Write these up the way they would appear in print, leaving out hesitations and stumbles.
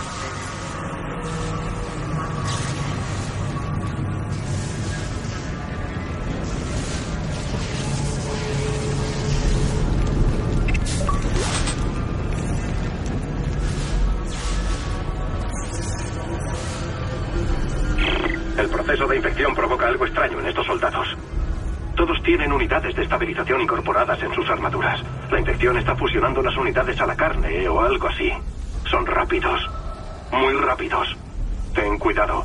El proceso de infección provoca algo extraño en estos soldados. Todos tienen unidades de estabilización incorporadas en sus armaduras. La infección está fusionando las unidades a la carne o algo así. Son rápidos. Muy rápidos. Ten cuidado.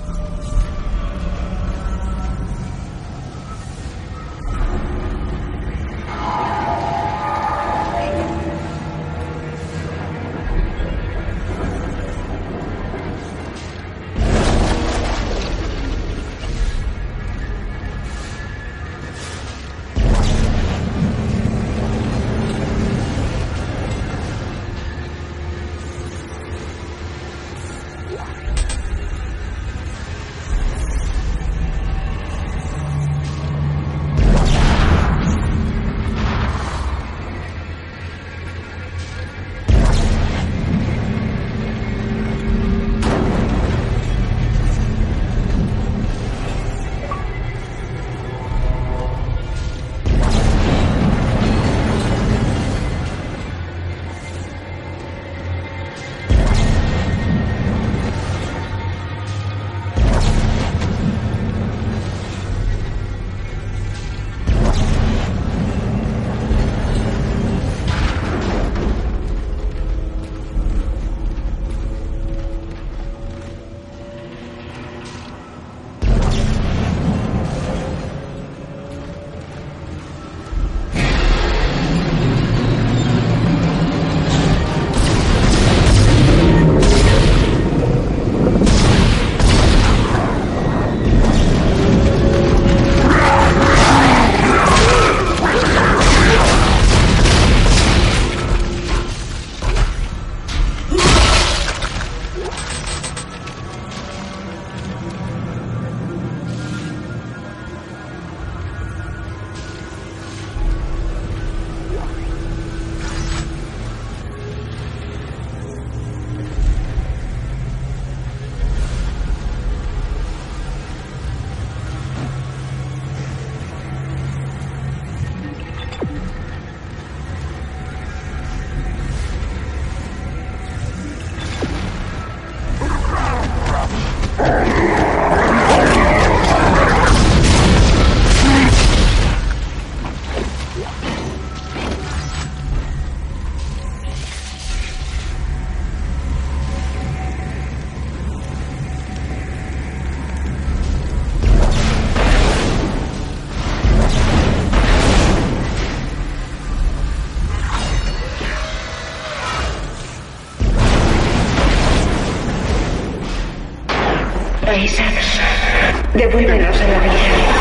Isaac, devuélvenos a la vida.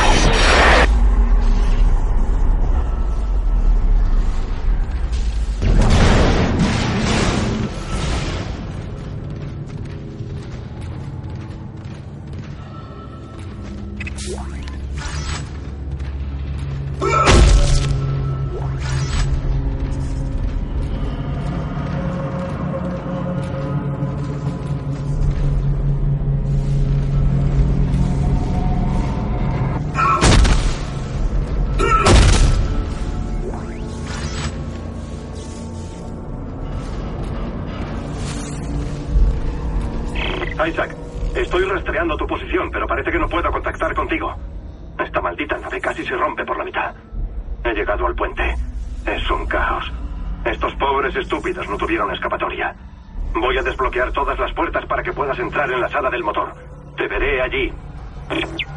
Isaac, estoy rastreando tu posición, pero parece que no puedo contactar contigo. Esta maldita nave casi se rompe por la mitad. He llegado al puente. Es un caos. Estos pobres estúpidos no tuvieron escapatoria. Voy a desbloquear todas las puertas para que puedas entrar en la sala del motor. Te veré allí.